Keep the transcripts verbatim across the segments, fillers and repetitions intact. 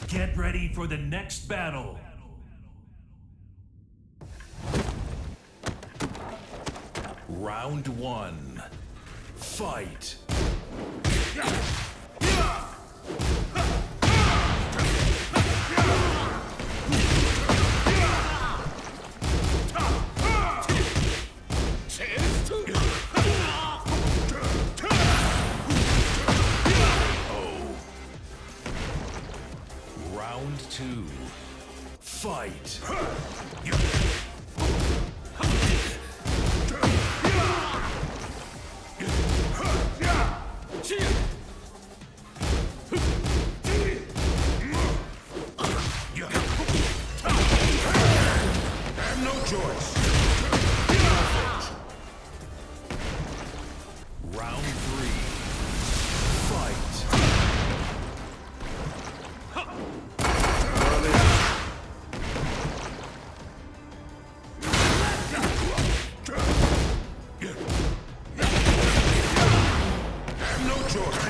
Get ready for the next battle. Round one. Fight. Round two. Fight. Have no choice. Round three. Fight. Have no choice.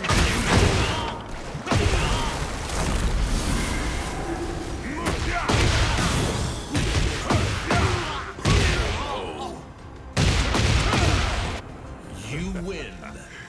You win.